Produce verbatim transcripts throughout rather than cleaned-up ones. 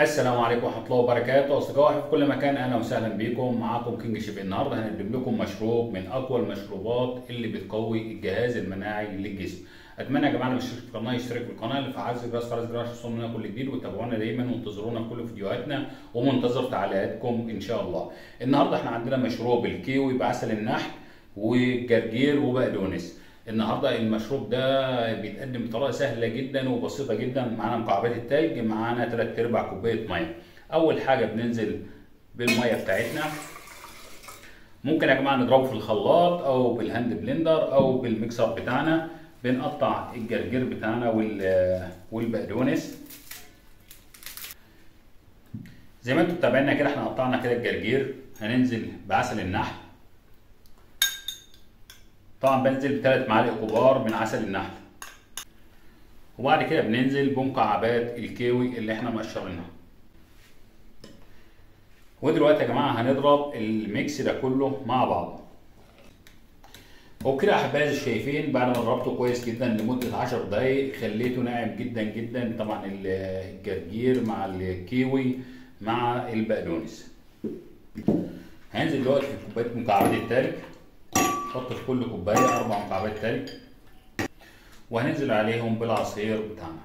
السلام عليكم ورحمة الله وبركاته، أصدقائي في كل مكان، أهلا وسهلا بيكم. معاكم كينج شيف. النهارده هنقدم لكم مشروب من أقوى المشروبات اللي بتقوي الجهاز المناعي للجسم. أتمنى يا جماعة اللي مش مشترك في القناة يشترك في القناة، اللي فعل زر الجرس فعل الجرس عشان يوصلوا لنا كل جديد، وتابعونا دايما وانتظرونا في كل فيديوهاتنا، ومنتظر تعليقاتكم إن شاء الله. النهارده إحنا عندنا مشروب الكيوي بعسل النحل وجرجير وبقدونس. النهارده المشروب ده بيتقدم بطريقه سهله جدا وبسيطه جدا. معانا مكعبات التلج، معانا تلات ارباع كوبايه ميه. اول حاجه بننزل بالميه بتاعتنا، ممكن يا جماعه نضربه في الخلاط او بالهاند بلندر او بالميكسر بتاعنا. بنقطع الجرجير بتاعنا والبقدونس زي ما انتم متابعينا كده. احنا قطعنا كده الجرجير، هننزل بعسل النحل. طبعا بنزل بثلاث معالق كبار من عسل النحل، وبعد كده بننزل بمكعبات الكيوي اللي احنا مقشرينها. ودلوقتي يا جماعه هنضرب الميكس ده كله مع بعض. وبكده يا احبائي شايفين بعد ما ضربته كويس جدا لمده عشر دقايق خليته ناعم جدا جدا. طبعا الجرجير مع الكيوي مع البقدونس. هننزل دلوقتي في كوبايه مكعبات التلج، نحط في كل كوبايه اربع مكعبات تلج، وهننزل عليهم بالعصير بتاعنا.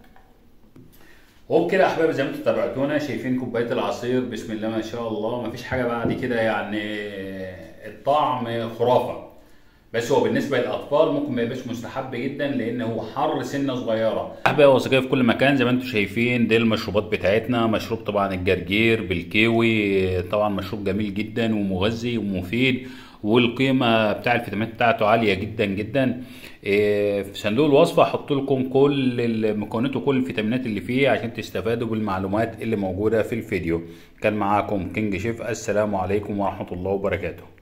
وبكده يا احبابي زي ما انتم تابعتونا شايفين كوبايه العصير، بسم الله ما شاء الله، مفيش حاجه بعد كده. يعني الطعم خرافه، بس هو بالنسبه للاطفال ممكن ما يبقاش مستحب جدا لان هو حر سنه صغيره. احبابي وصديقي في كل مكان، زي ما انتم شايفين دي المشروبات بتاعتنا. مشروب طبعا الجرجير بالكيوي، طبعا مشروب جميل جدا ومغذي ومفيد، والقيمه بتاع الفيتامينات بتاعته عاليه جدا جدا. في صندوق الوصفه هحط لكم كل المكونات وكل الفيتامينات اللي فيه عشان تستفادوا بالمعلومات اللي موجوده في الفيديو. كان معاكم كينج شيف، السلام عليكم ورحمه الله وبركاته.